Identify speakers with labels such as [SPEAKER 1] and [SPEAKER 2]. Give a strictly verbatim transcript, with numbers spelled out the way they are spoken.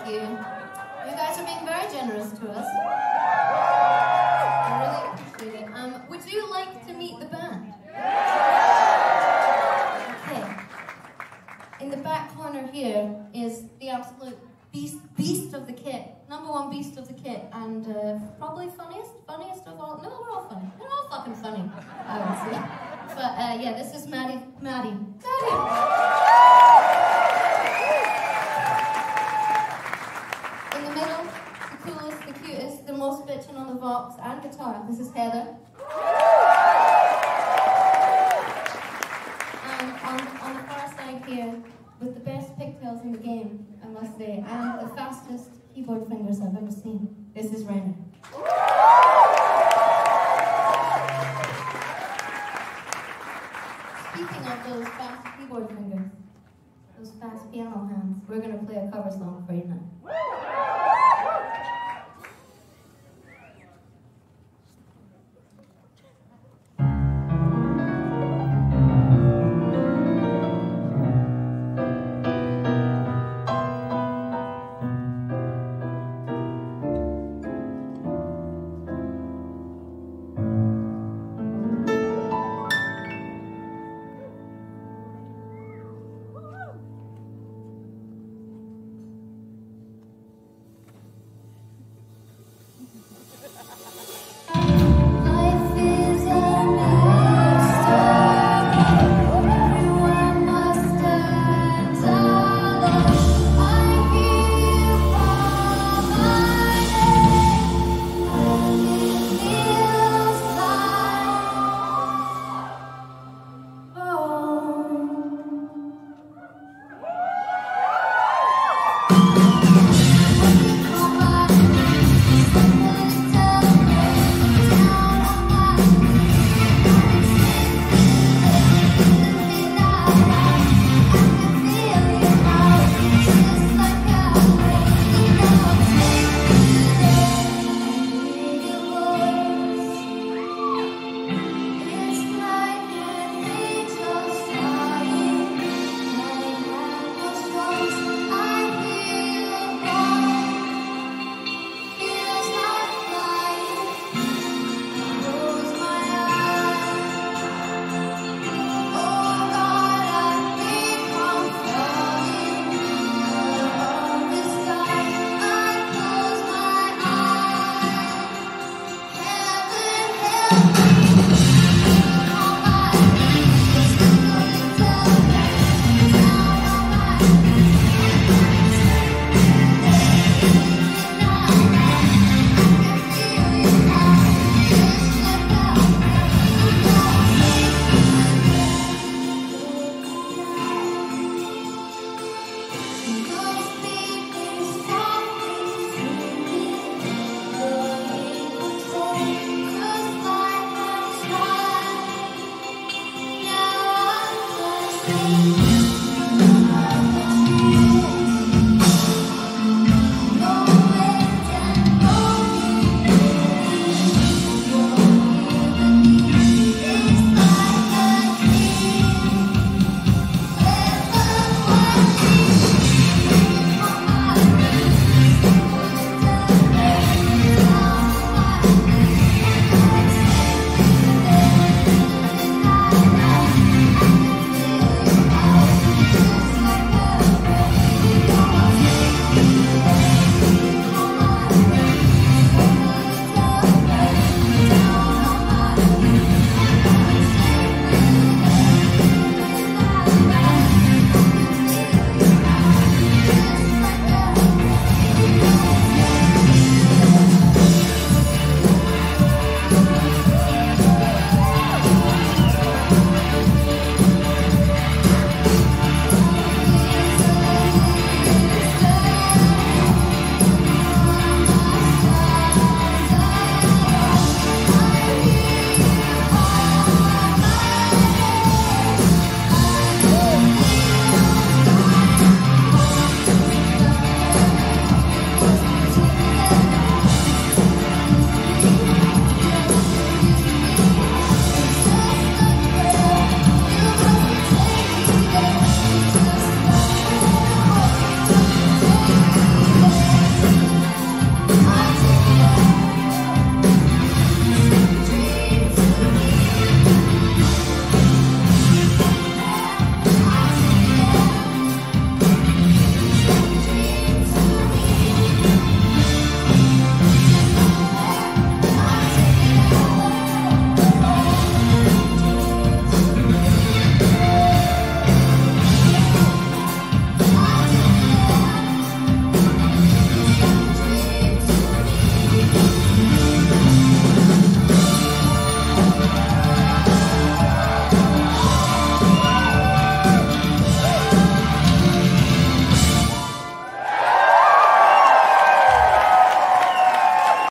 [SPEAKER 1] Thank you. You guys are being very generous to us. I really appreciate it. Um, would you like to meet the band? Okay. In the back corner here is the absolute beast, beast of the kit. Number one beast of the kit, and uh, probably funniest, funniest of all. No, we're all funny. We're all fucking funny, I would say. But uh, yeah, this is Maddie. Maddie. Maddie. In the middle, the coolest, the cutest, the most bitchin' on the vox and guitar. This is Heather. And on, on the far side here, with the best pigtails in the game, I must say, and the fastest keyboard fingers I've ever seen. This is Rainer. Speaking of those fast keyboard fingers, those fast piano hands, we're going to play a cover song for you now.